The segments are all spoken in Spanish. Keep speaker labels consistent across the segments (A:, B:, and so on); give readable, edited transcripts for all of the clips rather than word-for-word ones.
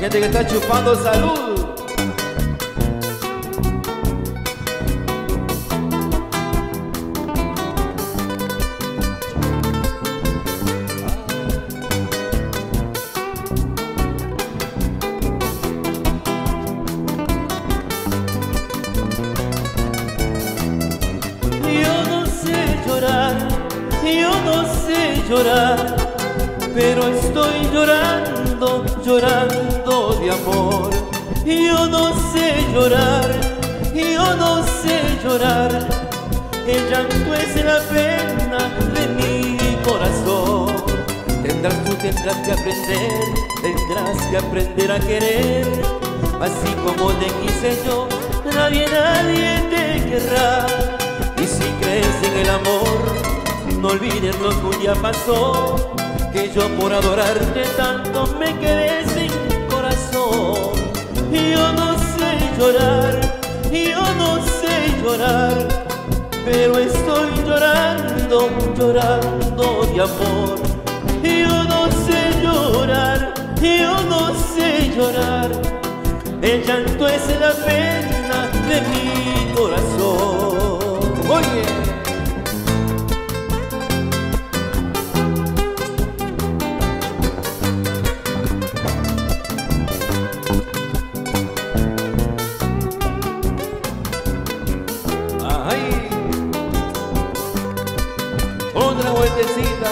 A: gente que está chupando, salud.
B: Yo no sé llorar, pero estoy llorando, llorando de amor. Yo no sé llorar, yo no sé llorar. El llanto es la pena de mi corazón. Tendrás que aprender, a querer. Así como te quise yo, nadie te querrá. Y si crees en el amor, no olvides lo que un día pasó, que yo por adorarte tanto me quedé sin corazón. Yo no sé llorar, yo no sé llorar, pero estoy llorando, llorando de amor. Yo no sé llorar, yo no sé llorar. El llanto es la pena de mi corazón.
A: Oye.
B: Otra vueltecita.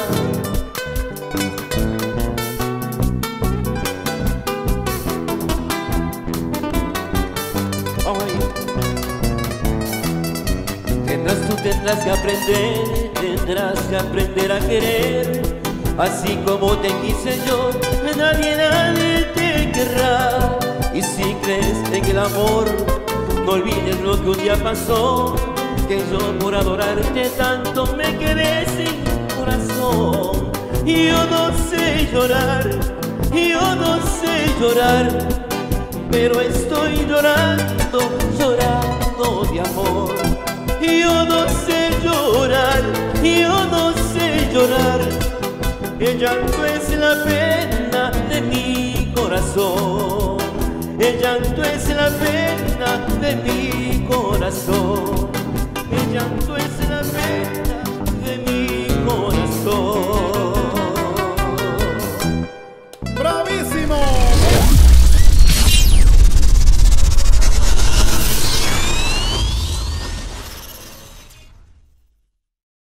B: Vamos ahí. Tendrás que aprender a querer. Así como te quise yo, nadie te querrá. Y si crees en el amor, no olvides lo que un día pasó, que yo por adorarte tanto me quedé sin corazón. Yo no sé llorar, yo no sé llorar, pero estoy llorando, llorando de amor. Yo no sé llorar, yo no sé llorar. El llanto es la pena de mi corazón. El llanto es la pena de mi corazón. El llanto es la pena.